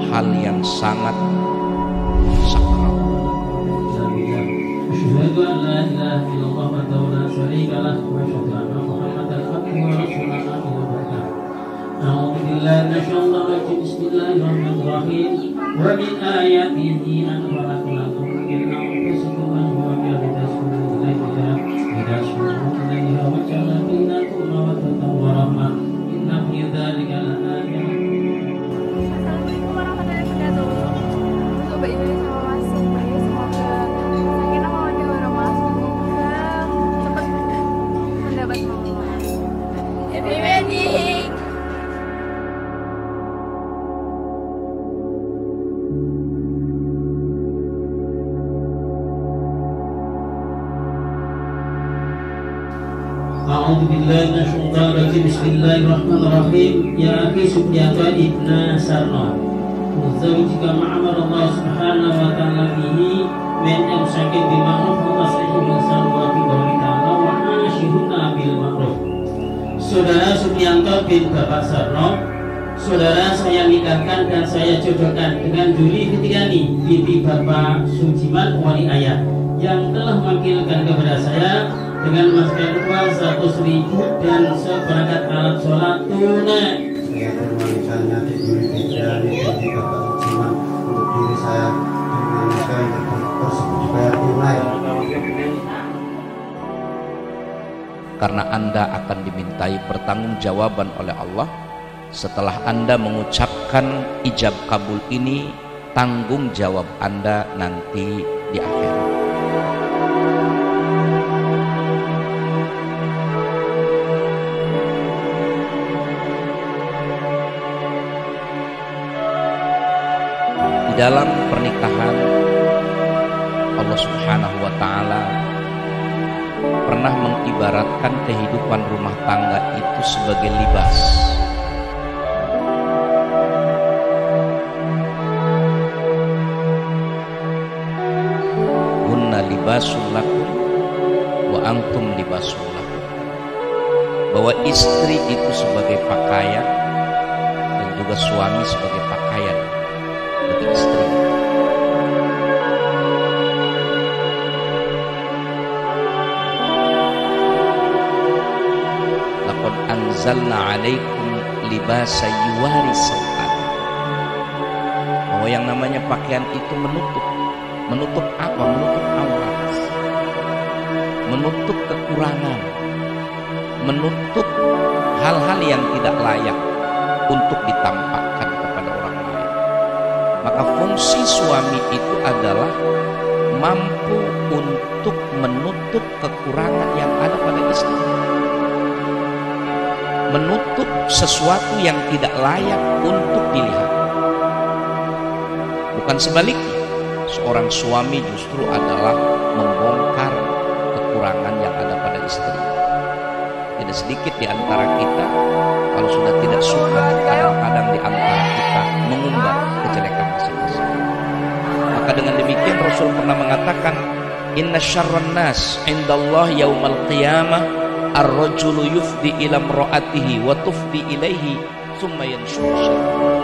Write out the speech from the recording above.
hal yang sangat sakral. Asyhadu an la ilaha illallah wahdahu la syarika lah wa asyhadu anna Muhammadan abduhu wa rasuluh. A'udzu billahi minasyaitonir rajim. Bismillahirrahmanirrahim. Wa min ayatihi an khalaqa lakum min anfusikum azwajan litaskunu ilaiha wa ja'ala bainakum mawaddatan wa rahmah. Inna fi dzalika laayatin. Assalamualaikum warahmatullahi wabarakatuh. Coba ini sama Mas Supri, semoga sakinah mawaddah warahmah, semoga cepat mendapat Allah. Happy wedding. A'udzu billahi minasyaitonir rajim. Bismillahirrahmanirrahim. Ya akhi Subyata ibna Sarno, muzawwijika ma'amar Allah subhanahu wa ta'ala bihi min amsakin bima'ruf wa taslihu insan wa bidawli ta'ala wa ashihuna bil ma'ruf. Saudara Subianto bin Bapak Sarno, saudara saya nikahkan dan saya jodohkan dengan Juli Fitriani binti Bapak Sujiman wali ayah yang telah mewakilkan kepada saya dengan mas kawin 100.000 dan seperangkat alat sholat tunai. Saya berwanikannya di Juli Fitriani binti Bapak Sujiman untuk diri saya dengan mas kawin tersebut dibayar tunai. Karena Anda akan dimintai pertanggungjawaban oleh Allah setelah Anda mengucapkan ijab kabul ini. Tanggung jawab Anda nanti di akhirat. Di dalam pernikahan, Allah Subhanahu wa ta'ala pernah mengibaratkan kehidupan rumah tangga itu sebagai libas. Hunna libasul lakum wa antum libasul lakum. Bahwa istri itu sebagai pakaian dan juga suami sebagai pakaian bagi istri. Laqad anzalna 'alaikum libasa yuwari sawat. Bahwa yang namanya pakaian itu menutup apa? Menutup aurat, menutup kekurangan, menutup hal-hal yang tidak layak untuk ditampakkan kepada orang lain. Maka fungsi suami itu adalah mampu untuk menutup kekurangan yang ada pada istri, menutup sesuatu yang tidak layak untuk dilihat. Bukan sebaliknya, seorang suami justru adalah membongkar kekurangan yang ada pada istri. Tidak sedikit di antara kita kalau sudah tidak suka, kadang-kadang di antara kita mengumbar kejelekan masing-masing. Maka dengan demikian Rasul pernah mengatakan, inna syarran nas indallah yaumal qiyamah ar-rajulu yufdi ila imra'atihi wa tufdi ilaihi thumma yanshuru syarra.